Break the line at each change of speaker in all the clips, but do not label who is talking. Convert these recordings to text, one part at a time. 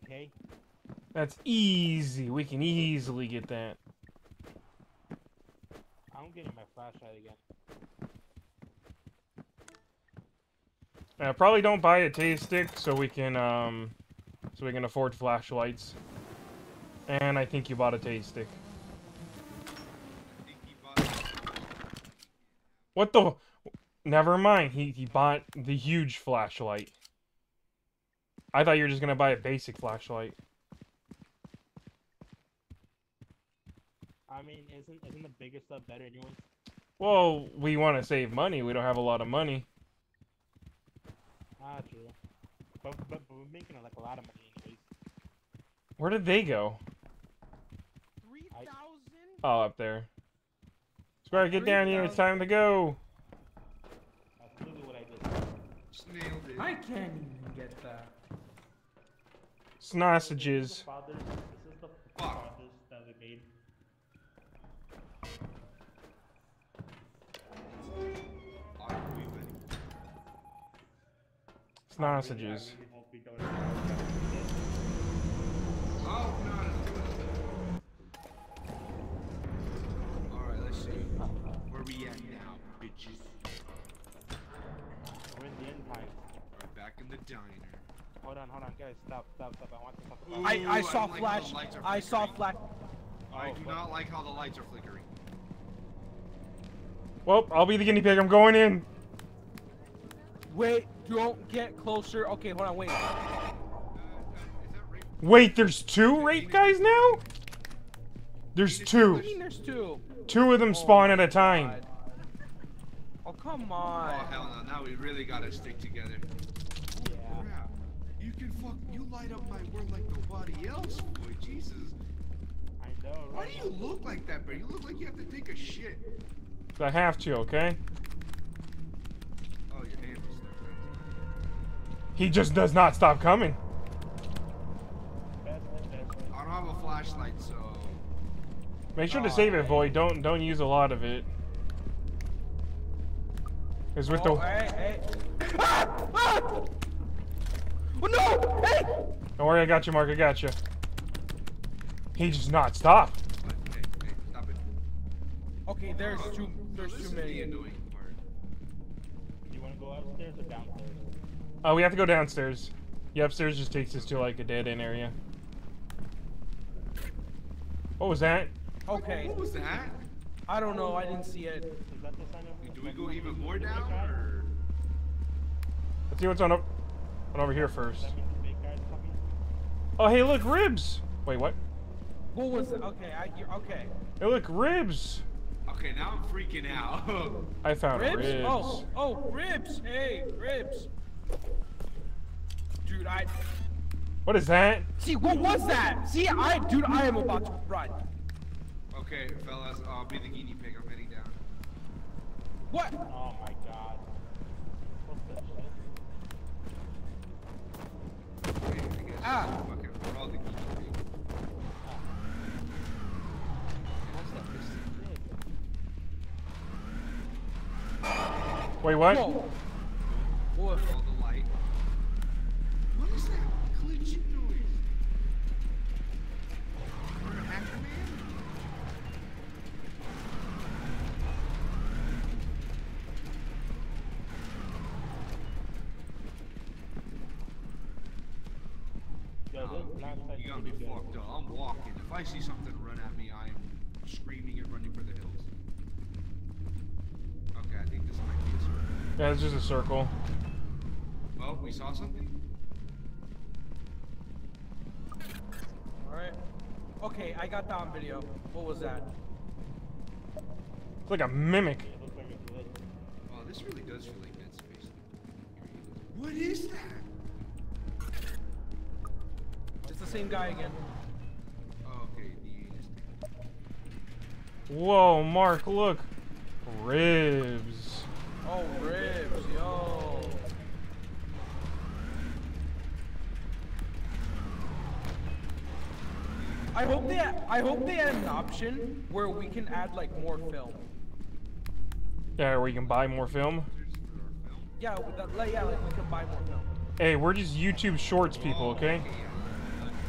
Okay.
That's easy. We can easily get that.
I'm getting my flashlight again.
Probably don't buy a taste stick so we can afford flashlights. And I think you bought a taste stick. What the? Never mind. He bought the huge flashlight. I thought you were just gonna buy a basic flashlight.
I mean, isn't the bigger stuff better anyways?
Well, we want to save money. We don't have a lot of money.
Ah, true. But we're making like a lot of money anyways.
Where did they go?
3,000?
Oh, up there. Square, get down here. It's time to go.
That's literally what I did.
Just nailed it. I can't even get that.
Sausages.
This is the fathers that we made.
Sausages.
Oh, no. Alright, let's see. Where we at now, bitches?
We're in the end time.
Right back in the diner.
Hold on, guys. Stop. I want to talk
Ooh,
about
I saw flash. I saw flash. I do not like how the lights are flickering.
Well, I'll be the guinea pig. I'm going in.
Wait, don't get closer. Okay, hold on, wait.
Is that rape?
Wait, there's two rape guys now? There's two.
What do you mean there's two?
Two of them spawn at a time.
God. Oh, come
Oh,
on.
hell no. Now we really gotta stick together.
Yeah.
Crap. You light up my world like nobody else, boy. Jesus.
I know, right?
Why do you look like that, bro? You look like you have to take a shit.
I have to, okay?
Oh, your hand was there.
He just does not stop coming.
I don't have a flashlight, so...
Make sure to save it, Void. Don't use a lot of it. Cause with the
Hey. Ah! Ah! Oh, no! Hey!
don't worry, I got you, Mark. I got you. He does not stop.
Hey, stop it.
Okay, there's too
This is
many.
the annoying part.
Do you want to go upstairs or downstairs?
Oh, we have to go downstairs. Yeah, upstairs just takes us to like a dead end area. What was that?
Okay,
What was that?
I don't know. I didn't see it.
Is that the sign of?
Do we go even more down, or...?
Let's see what's on over here first.
That means the big guy's coming.
Oh, hey, look, ribs. Wait, what?
What was it? Okay, okay.
Hey, look, ribs.
Okay, now I'm freaking out.
I found
Ribs?
ribs.
Oh, ribs. Hey, ribs. Dude,
What is that?
see, what was that? See, dude, I am about to run.
Okay, fellas, I'll be the guinea pig. I'm heading down.
What?
Oh my god. What's that shit?
Okay, I guess.
Ah.
Fuck it, we're all the guinea pig. What's that piston?
Wait, what?
Whoa. What?
All the light. What is that glitching noise? You're a hacker man?
Yo, this last
You got me fucked up. I'm walking. If I see something run at me, I'm screaming and running for the hills. Okay, I think this might be a circle.
Yeah, it's just a circle.
Well, we saw something.
Alright. Okay, I got that on video. What was that?
It's like a mimic.
It looks like a glitch.
Oh, this really does feel like Dead Space. What is that?
It's the same guy again.
Oh, okay,
Whoa, Mark, look. Ribs.
Oh, ribs, yo. I hope they had an option where we can add like more film.
Yeah, where you can buy more film.
Yeah, like we can buy more film.
Hey, we're just YouTube Shorts people, okay?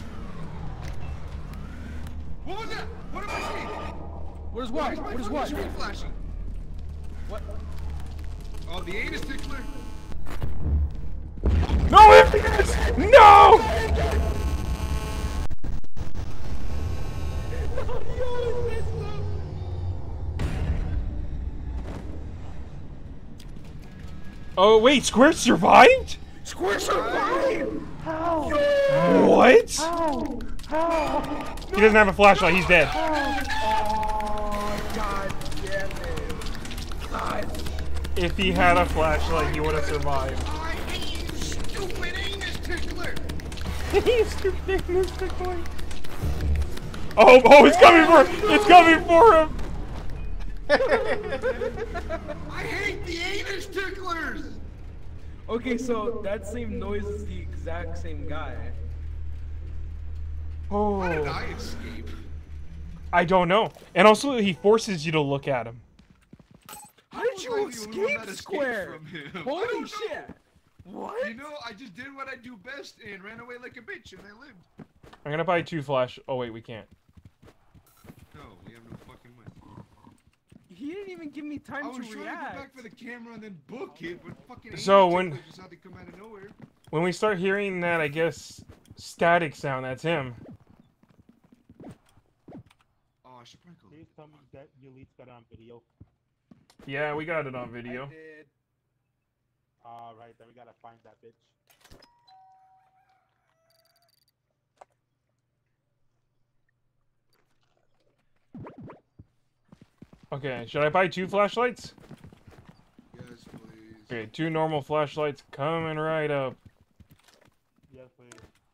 What was that? What am I seeing?
What is what?
Why
What is
my
what?
screen flashing?
What?
Oh, the anus tickler.
No, emptiness! No! Oh wait, Squirt survived?
Squirt survived!
How?
What?
How?
He doesn't have a flashlight, he's dead.
Oh, god damn it. God.
If he had a flashlight, he would have survived.
I hate you, stupid anus tickler.
He's stupid, anus tickler. Oh, it's coming for him! It's coming for him!
I hate the anus ticklers.
Okay, so that same noise is the exact same guy.
How did
Oh,
I escape?
I don't know. And also, he forces you to look at him.
How did
was
you
I the only one
escape,
that escaped
Square?
from him? I
Holy
don't know.
shit! What?
You know, I just did what I do best and ran away like a bitch, and I lived.
I'm gonna buy 2 flash. Oh wait, we can't.
No, we have no fucking money.
He didn't even give me time
I was
to
trying to go
react.
back for the camera and then book it, but fucking
So
anus
when-
ticklers just had to come out of nowhere.
When we start hearing that, I guess, static sound, that's him.
Oh, I should probably go.
Please tell me that you at least got it on video.
Yeah, we got it on video.
I did.
Alright, then we gotta find that bitch.
Okay, should I buy 2 flashlights?
Yes, please.
Okay, 2 normal flashlights coming right up.
Yes, please.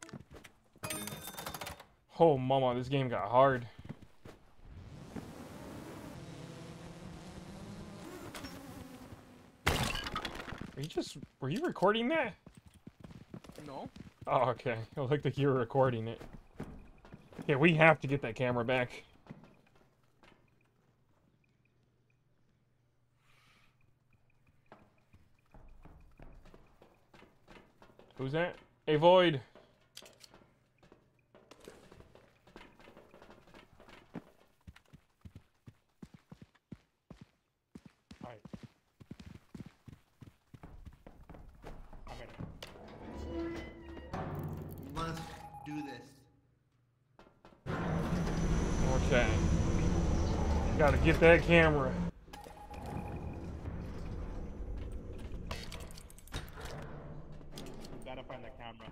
Oh, mama, this game got hard. Were you recording that?
No.
Oh, okay. It looked like you were recording it. Yeah, we have to get that camera back. Who's that? Hey, Void.
Alright. I'm ready.
Must do this.
Okay. Gotta get that camera.
We gotta find the camera.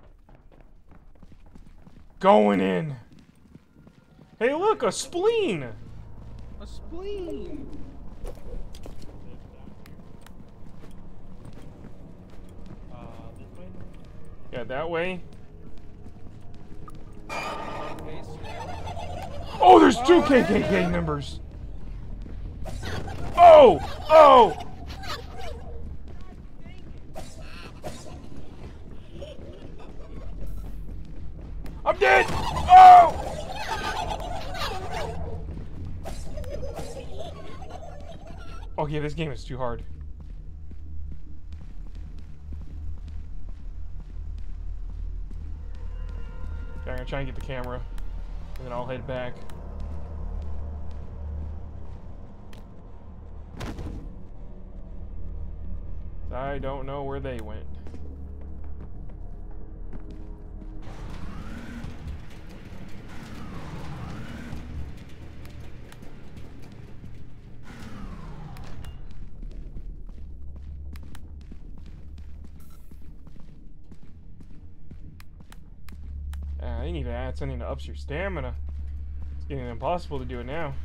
Going in. Hey, look, a spleen.
A spleen.
This way?
Yeah, that way.
Okay, so
Oh, there's 2 KKK members. Oh! Oh! I'm dead! Oh! Okay, this game is too hard. Okay, I'm gonna try and get the camera, and then I'll head back. I don't know where they went. They need to add something to ups your stamina. It's getting impossible to do it now.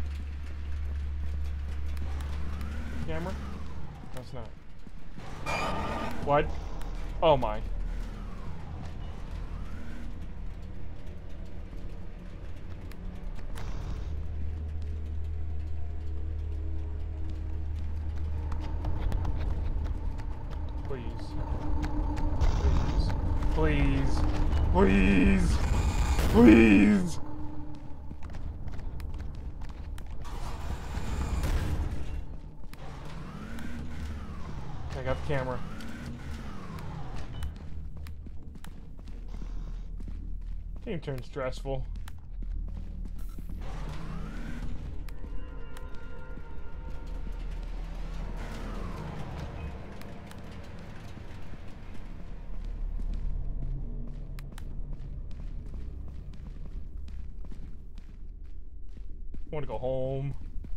Camera? That's not. What? Oh my. Please. Please. Please. Please. I got the camera. Game turned stressful. want to go home.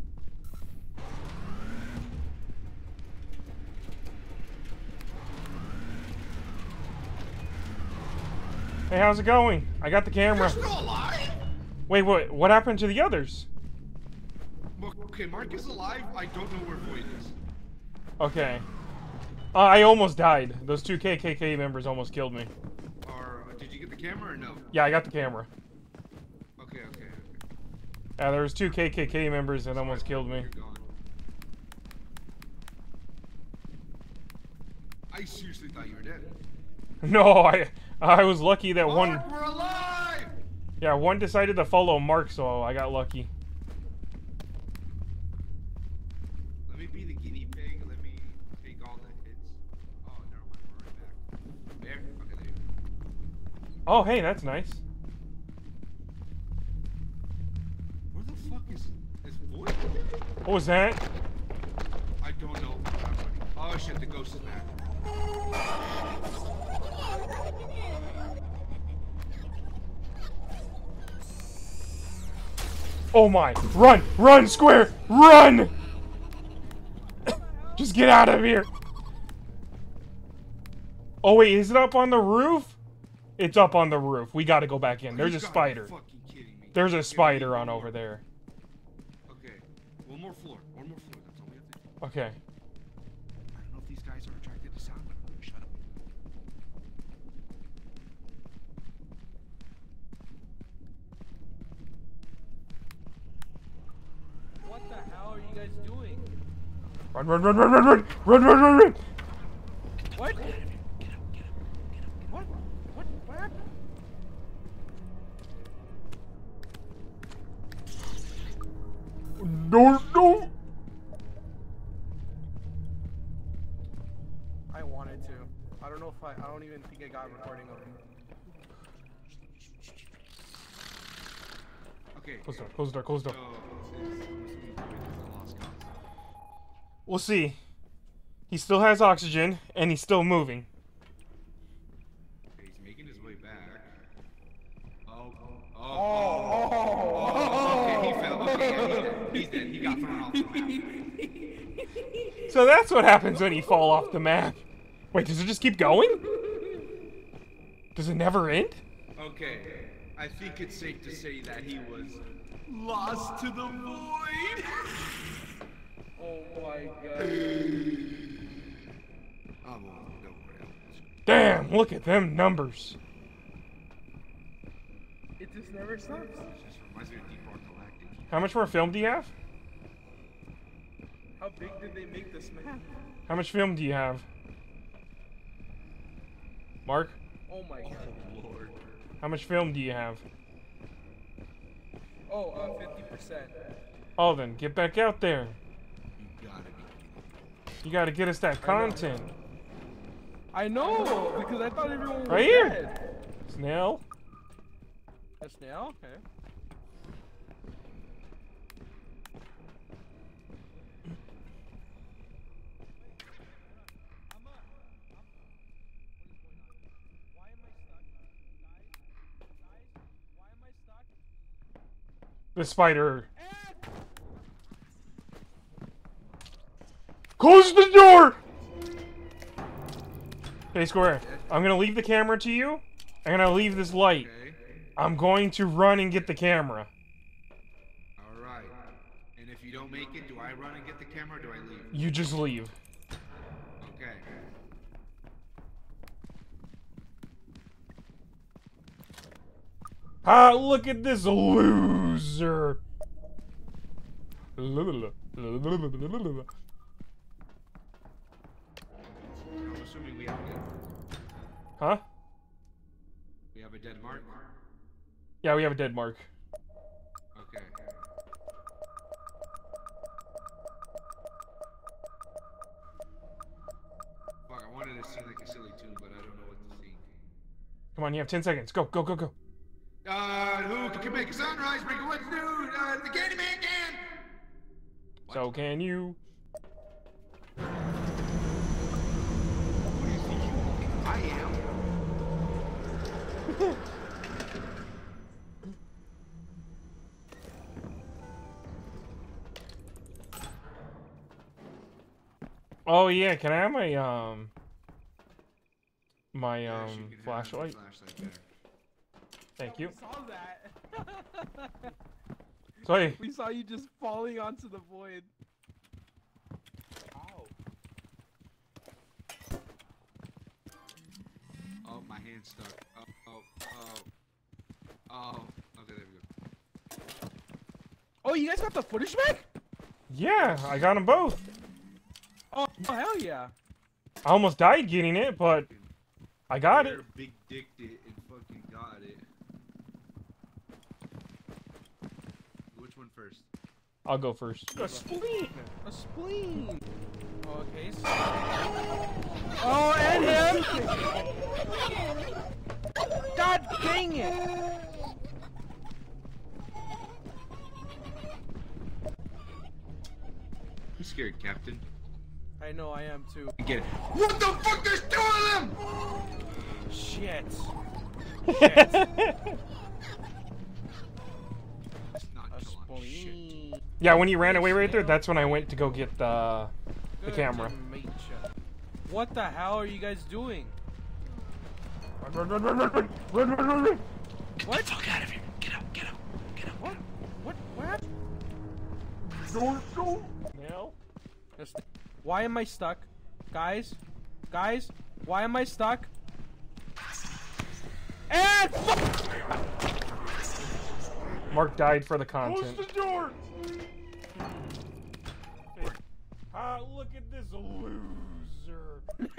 Hey, how's it going? I got the camera.
You're still alive?
Wait, what happened to the others?
Okay, Mark is alive. I don't know where Void is.
Okay. I almost died. Those two KKK members almost killed me.
Did you get the camera or no?
Yeah, I got the camera.
Okay.
Yeah, there was two KKK members that almost killed me.
You're gone. I seriously thought you were dead.
No, I was lucky that
Mark,
one.
we're alive!
Yeah, one decided to follow Mark, so I got lucky.
Let me be the guinea pig. Let me take all the hits. Oh, never mind. We're right back. There? Okay, there you go.
Oh, hey, that's nice.
Where the fuck is Void?
What was that?
I don't know. Oh shit, the ghost is back.
Oh my! Run! Run, Square! Run! Just get out of here! Oh wait, is it up on the roof? It's up on the roof. We gotta go back in. There's a spider.
Fucking kidding me.
There's a
Okay,
spider on
one
over
more.
there.
Okay, one more floor. One more floor. That's all we have to do.
Okay.
I don't know if these guys are attracted to sound, but I'm gonna shut up.
What the hell are you guys doing?
Run, run, run, run, run, run! Run, run, run, run!
What? What happened?
No, no!
I wanted to. I don't know if I don't even think I got a recording of him.
Okay.
Close the door, close the door, close the door.
So, I'm assuming Void is a lost cause.
We'll see. He still has oxygen, and he's still moving.
Okay, he's making his way back. Okay, he fell. Okay, yeah, he's dead. He got thrown off the map.
So that's what happens when you fall off the map. Wait, does it just keep going? Does it never end?
Okay, I think it's safe to say that he was lost to the void.
Oh my god.
Oh, well, don't worry.
Damn, look at them numbers.
It just never stops.
This just reminds me of Deep Rock Galactic.
How much more film do you have?
How big did they make this map?
How much film do you have? Mark?
Oh my god.
Lord.
How much film do you have?
Oh, 50%.
Oh, then get back out there.
You gotta be kidding.
You gotta get us that content.
I know, because I thought everyone was
Right here.
dead.
Snail?
A snail? Okay.
The spider. Close the door! Hey, Square. I'm gonna leave the camera to you. I'm gonna leave this light.
Okay.
I'm going to run and get the camera.
Alright. And if you don't make it, do I run and get the camera or do I leave?
You just leave.
Okay.
Ah, look at this loser.
I'm assuming we have a dead.
Huh?
We have a dead Mark?
Yeah, we have a dead Mark.
Okay. Fuck, I wanted to sing like a silly tune, but I don't know what to sing.
Come on, you have 10 seconds. Go, go, go, go.
Who can make a sunrise, break a what's new? The Candyman can!
So can you?
Who do you think you are? I am.
Oh yeah, can I have my
Yes, you can have
flashlight?
the flashlight there.
Thank you.
We saw that.
Sorry.
We saw you just falling onto the void.
Ow.
Oh, my hand's stuck. Oh. Okay, there we go.
Oh, you guys got the footage back?
Yeah, I got them both.
Oh, hell yeah.
I almost died getting it, but I got it.
Big dicked it and fucking got it. Which one first?
I'll go first.
A spleen. A spleen. Okay. So... Oh, and him. God dang it.
You scared, Captain?
I know I am too.
Get it. What the fuck? There's two of them!
Shit.
That's not
A
nonchalant shit.
spleen.
Yeah, when you ran away right there, that's when I went to go get the
Good
camera.
to meet ya. What the hell are you guys doing?
Run, run, run, run, run, run, run, run, run.
Get the fuck out of here! Get out! Get out! Get out!
What? What happened?
Go. Now?
Just- Why am I stuck? Guys? Guys? Why am I stuck? And
Mark died for the content.
Close the door! Ah, look at this loser.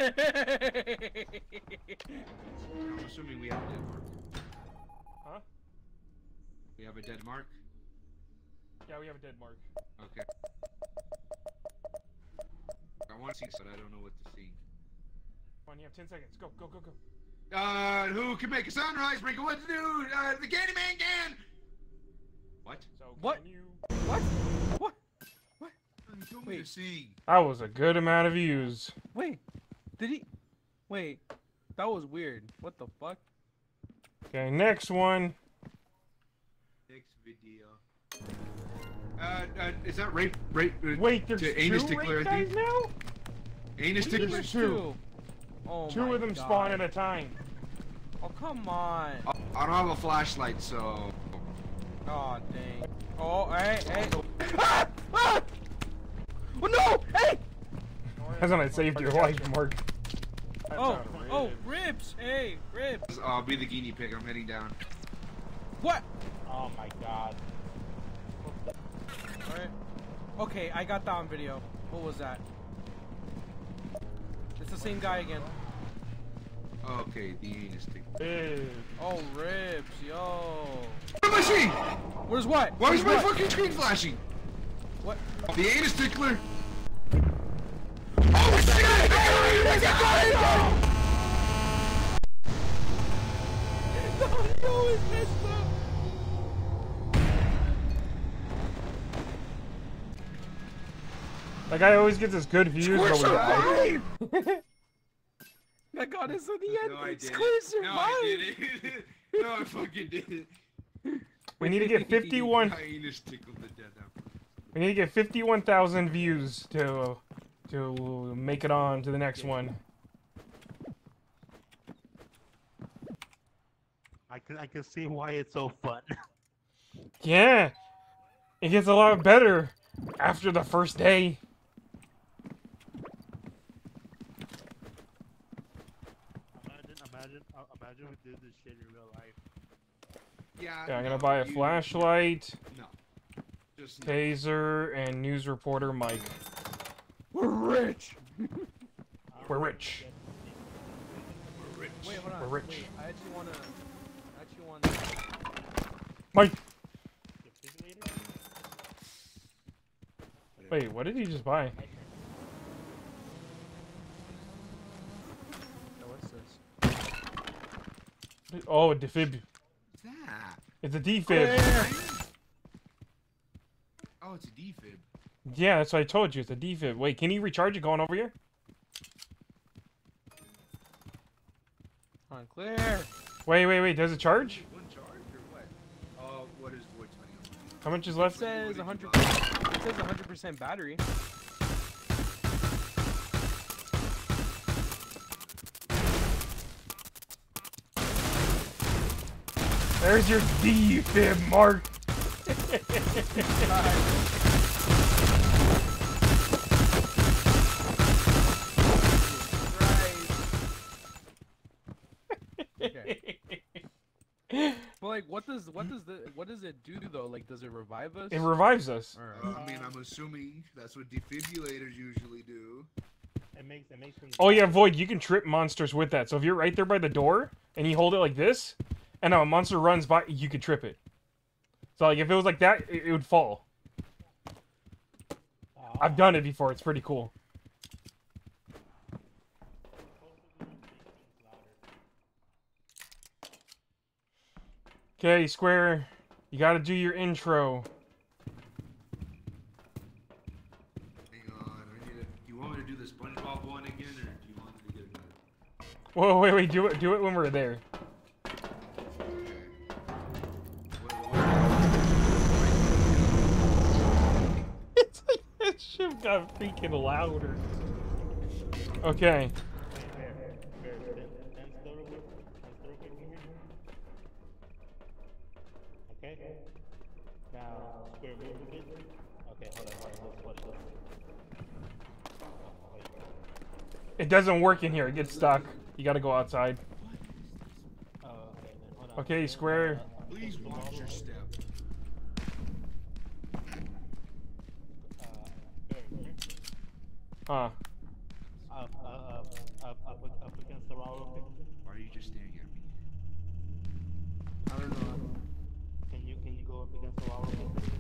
I'm assuming we have a dead mark.
Huh?
We have a dead mark?
Yeah, we have a dead mark.
Okay. I want to see, but I don't know what to see.
Come on, you have 10 seconds. Go, go, go, go.
Who can make a sunrise? Bring what to do? The Candyman can! What?
So
What?
Can you...
what? What?
You told
me
me
to
to sing.
That was a good amount of views.
Wait. Did he? Wait. That was weird. What the fuck?
Okay, next one.
Next video. Is that rape?
Wait, there's
to anus
two
tickler,
rape
I think?
guys now?
Anus tickler?
There's two.
Oh
Two
my
of them
God.
spawn at a time.
Oh come on.
I don't have a flashlight, so.
Oh dang. Oh hey hey. Ah! Ah! Oh no! Hey!
That's when I saved your life, Mark.
Oh oh ribs! Hey ribs!
I'll be the guinea pig. I'm heading down.
What?
Oh my god.
Alright. Okay, I got that on video. What was that? It's the same guy again.
Okay, the anus tickler.
Ew.
Oh ribs, yo.
What am I seeing?
Where's what?
Why is
Where's
my
what?
fucking screen flashing?
What?
The anus tickler. Oh shit!
No, it's messed up.
That guy always gets his good views, but we die.
I got us at the end.
No, I did
Square
it. No, I
survived.
did it. No, I fucking did it.
We need to get 51.
My anus tickled to death after.
We need to get 51,000 views to make it on to the next one.
I can see why it's so fun.
Yeah, it gets a lot better after the first day.
Imagine we did this shit in real life.
Yeah, I'm gonna buy a flashlight,
No. Just no.
taser, and news reporter Mike.
We're rich.
We're rich.
We're rich.
Wait, hold on.
We're rich.
Wait, I actually wanna.
Mike!
Defibrillator?
Wait, what did he just buy?
What's this?
Oh, a defib.
What's that?
It's a defib.
Oh, it's a defib.
Yeah, that's what I told you. It's a defib. Wait, can you recharge it going over here?
Unclear.
Wait. Does it charge?
One charge or what? Oh, what is voice money?
How much is
It
left?
says
What did you
100%. It says 100% battery.
There's your defib, Mark.
Okay. But like, what does it do though? Like, does it revive us?
It revives us.
Or,
I mean, I'm assuming that's what defibrillators usually do.
It makes them.
Oh yeah, Void, you can trip monsters with that. So if you're right there by the door and you hold it like this, and a monster runs by, you could trip it. So like if it was like that, it would fall. I've done it before. It's pretty cool. Okay, Square, you gotta do your intro.
Hang on, do you want me to do the SpongeBob one again, or do you want me to get another?
Whoa, wait, do it when we're there. It's like that shit got freaking louder. Okay.
Okay. Now, Square, move a bit. Okay, hold on.
It doesn't work in here. It gets stuck. You gotta go outside.
Oh, okay, then hold on.
Okay, Square.
Please watch your step.
Huh.
Up against the wall.
Why are you just staring at me?
I don't know.
Can you go up against the wall?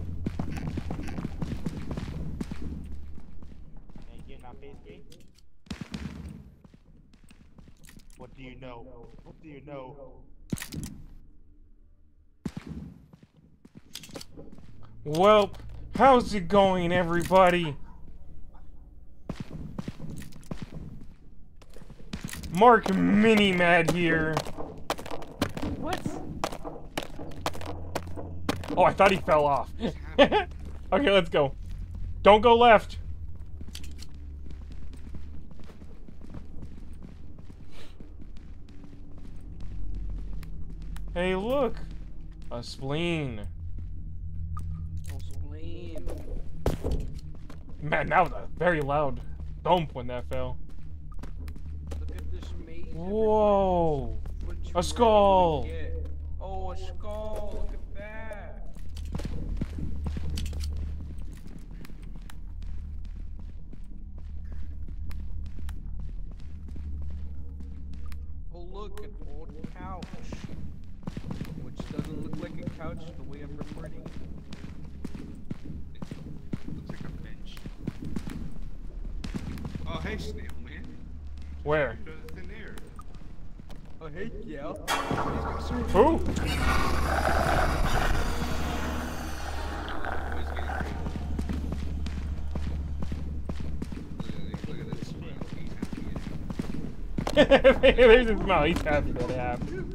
And you not face me? What do you know? What do you know?
Well, how's it going, everybody? Mark Mini-Mad here.
What?
Oh, I thought he fell off. Okay, let's go. Don't go left. Hey, look. A spleen.
Oh, spleen.
Man, that was a very loud thump when that fell.
Look at this maze.
Whoa.
What you
A skull.
really get? Oh, a skull. Look at that. Oh, look, an old couch. Which doesn't look like a couch the way I'm recording.
Looks like a bench. Oh, hey, snail man.
Where?
Thin air.
Oh, hey, yeah.
Who?
Oh, he's getting crazy. Look at that smile. He's happy to get out.
There's his smile. He's happy that it happened.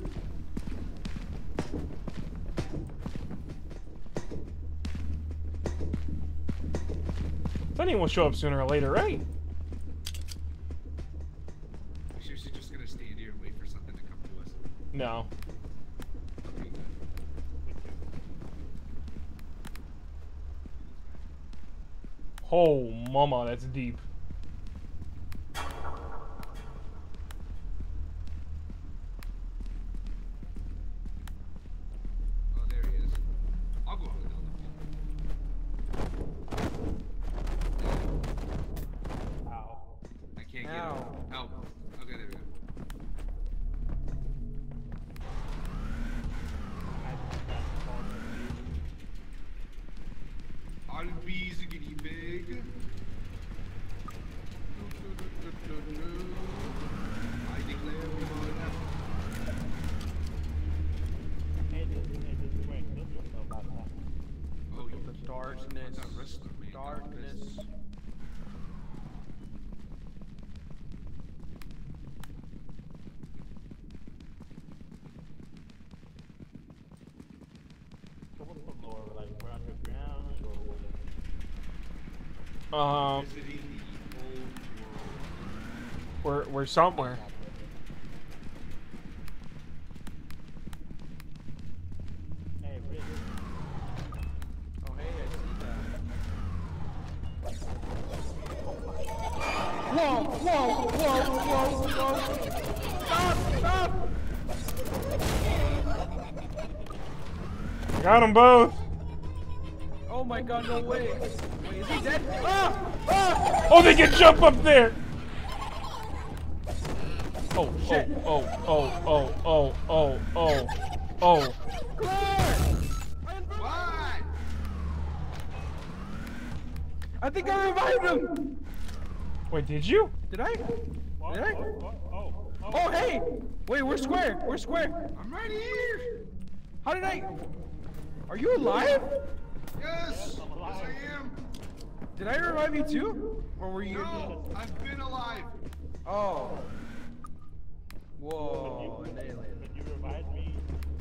Sunny will show up sooner or later, right?
We're seriously just gonna stand here and wait for something to come to us.
No.
Okay, good.
Oh, mama, that's deep.
Oh, there he is. I'll go up and down the
Ow.
I can't get
Ow.
him. Help. Okay, there we go. I'll be the guinea pig. I declare war.
Hey, this Square, kill yourself about that.
Oh, you
The darkness.
that wrestler, man.
Darkness.
So what's the lore? Like, we're underground, or what?
Visiting the old world.
We're somewhere.
Whoa! Stop!
Got them both.
Oh my god, no way. Wait, is he dead? Ah!
Oh, they can jump up there. Oh.
Claire!
What?
I think I revived him!
Wait, did you?
Did I?
Oh.
Oh, hey! Wait, we're square!
I'm right here.
How did I... Are you alive?
Yes. Yes, I am.
Did I revive you too? Or were you...
No, I've been alive.
Oh. Whoa, an alien.
But you revived me.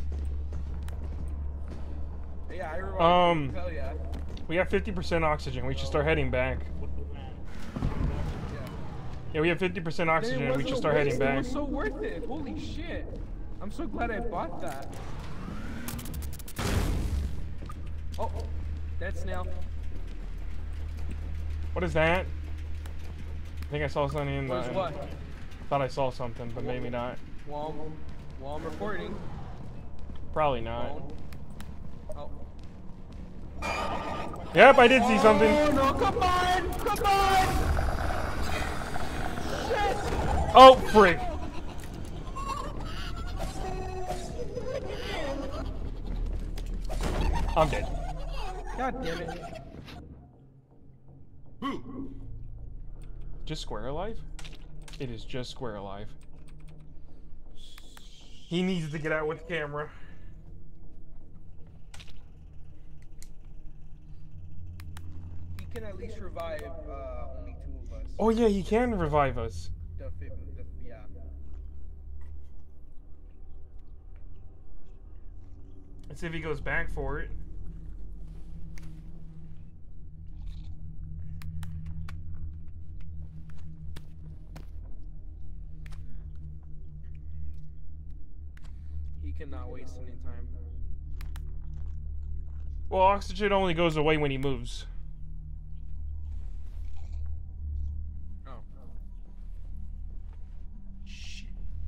Yeah, I revived you. Hell yeah.
We have 50% oxygen. We should start heading back.
What's the plan?
Yeah, we have 50% oxygen. We should start heading
It
back.
was so worth it. Holy shit. I'm so glad I bought that. Oh, dead snail.
What is that? I think I saw something in the...
What is what?
Thought I saw something, but maybe not.
Well, I'm recording.
Probably not.
Oh.
Yep, I did see something.
Oh no, come on! Shit!
Oh, frick. I'm dead.
God damn it.
Who?
Just Square alive? It is just Square alive. He needs to get out with the camera.
He can at least revive only 2 of us.
Oh yeah, he can revive us.
Yeah.
Let's see if he goes back for it.
He cannot waste any time.
Well, oxygen only goes away when he moves.
Oh. Shit.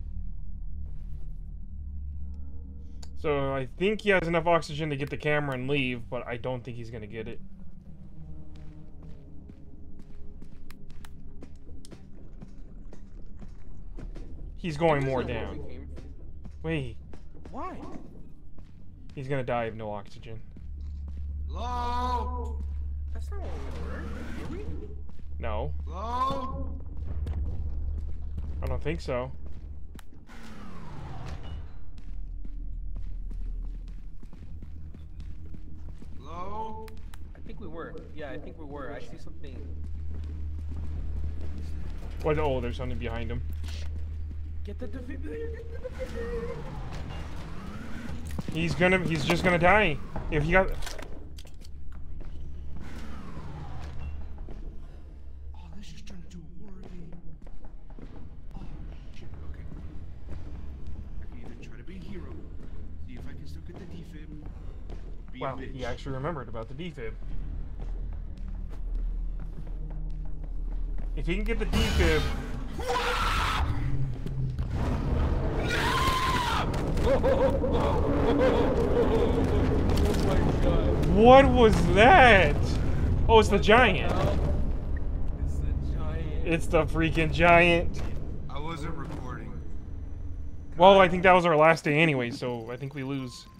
So I think he has enough oxygen to get the camera and leave, but I don't think he's gonna get it. He's going more down. Wait,
Why?
he's gonna die of no oxygen.
Hello?
That's not what we were. Did we?
No,
Hello?
I don't think so.
Hello?
I think we were. Yeah, I think we were. I see something.
What? Oh, there's something behind him.
Get the defibrillator. Get the defibrillator.
He's just gonna die. If he got...
Oh, this just turned into a horror game. Oh, shit, okay. I can either try to be a hero, see if I can still get the defib, or be
Wow,
a bitch.
he actually remembered about the defib. If he can get the defib...
Oh my god.
What was that? Oh, it's the giant.
It's the giant.
It's the freaking giant.
I wasn't recording.
Well, I think that was our last day anyway, so I think we lose.